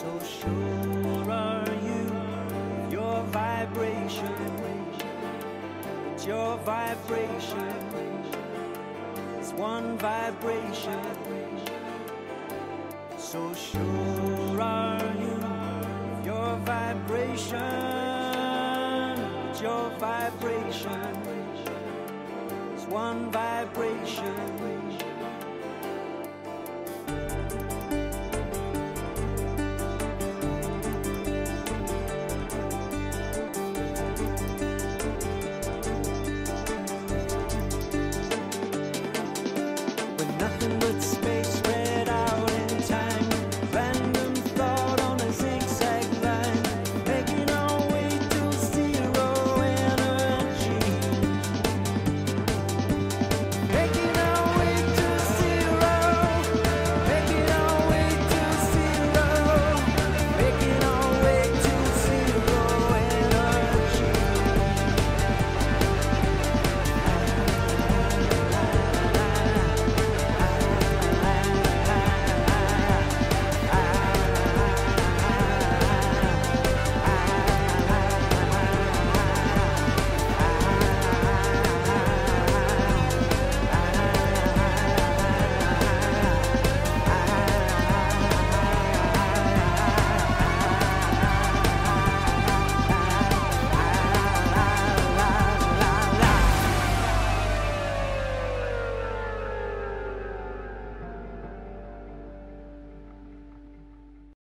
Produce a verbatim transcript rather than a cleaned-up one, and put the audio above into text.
So sure are you of your vibration, that your vibration is one vibration. So sure are you of your vibration, that your vibration is one vibration.